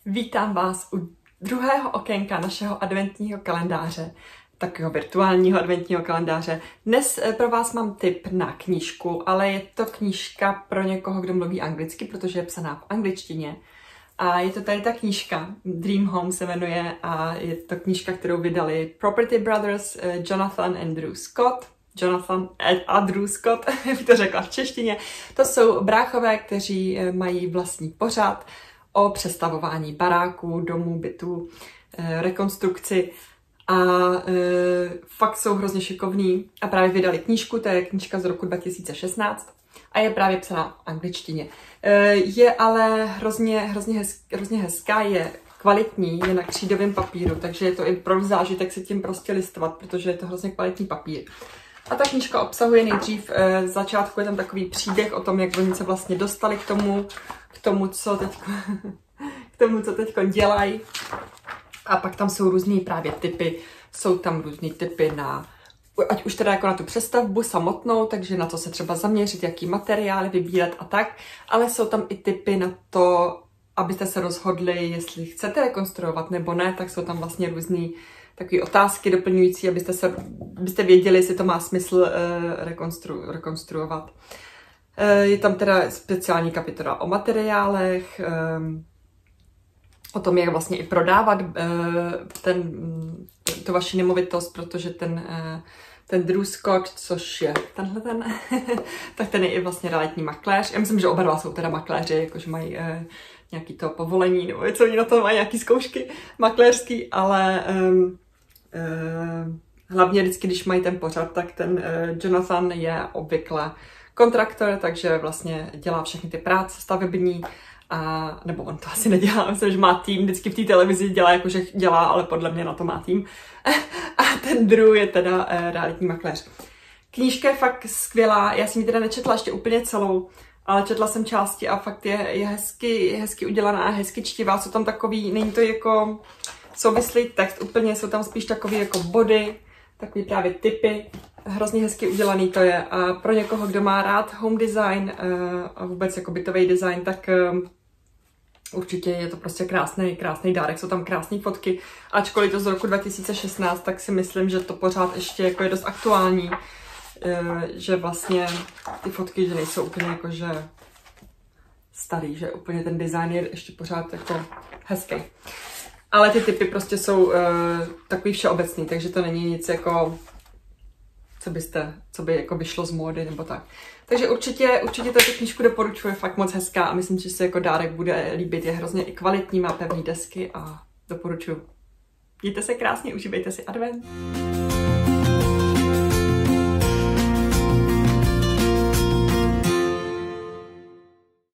Vítám vás u druhého okénka našeho adventního kalendáře, takového virtuálního adventního kalendáře. Dnes pro vás mám tip na knížku, ale je to knížka pro někoho, kdo mluví anglicky, protože je psaná v angličtině. A je to tady ta knížka, Dream Home se jmenuje, a je to knížka, kterou vydali Property Brothers, Jonathan and Drew Scott. Jonathan a Drew Scott, bych to řekla v češtině. To jsou bráchové, kteří mají vlastní pořad o přestavování baráků, domů, bytů, rekonstrukci a fakt jsou hrozně šikovní a právě vydali knížku, to je knížka z roku 2016 a je právě psaná v angličtině. Je ale hrozně hezká, je kvalitní, je na křídovém papíru, takže je to i pro zážitek si tím prostě listovat, protože je to hrozně kvalitní papír. A ta knížka obsahuje nejdřív, v začátku je tam takový příběh o tom, jak oni se vlastně dostali k tomu, co teďko dělají. A pak tam jsou různý právě typy, na, ať už teda jako na tu přestavbu samotnou, takže na to se třeba zaměřit, jaký materiály vybírat a tak, ale jsou tam i typy na to, abyste se rozhodli, jestli chcete rekonstruovat nebo ne, tak jsou tam vlastně různý takové otázky doplňující, abyste věděli, jestli to má smysl rekonstruovat. Je tam teda speciální kapitola o materiálech, o tom, jak vlastně i prodávat tu vaši nemovitost, protože ten Drew Scott, což je tak ten je i vlastně realitní makléř. Já myslím, že oba dva jsou teda makléři, jakože mají nějaký to povolení, nebo co oni na to mají, nějaký zkoušky makléřský, ale hlavně vždycky, když mají ten pořad, tak ten Jonathan je obvykle kontraktor, takže vlastně dělá všechny ty práce stavební, nebo on to asi nedělá, myslím, že má tým, vždycky v té televizi dělá, jakože dělá, ale podle mě na to má tým. A ten Drew je teda realitní makléř. Knížka je fakt skvělá, já jsem ji teda nečetla ještě úplně celou, ale četla jsem části a fakt je hezky udělaná a hezky čtivá, jsou tam takový, není to jako souvislý text úplně, jsou tam spíš takový jako body, takový právě typy, hrozně hezky udělaný to je a pro někoho, kdo má rád home design a vůbec jako bytový design, tak určitě je to prostě krásný dárek, jsou tam krásné fotky, ačkoliv to z roku 2016, tak si myslím, že to pořád ještě jako je dost aktuální, že vlastně ty fotky, že nejsou úplně jakože starý, že úplně ten design je ještě pořád jako hezký. Ale ty typy prostě jsou takový všeobecný, takže to není nic jako, co by jako vyšlo z módy nebo tak. Takže určitě tato knížku doporučuji, fakt moc hezká a myslím, že se jako dárek bude líbit, je hrozně i kvalitní, má pevné desky a doporučuji. Mějte se krásně, užívejte si advent.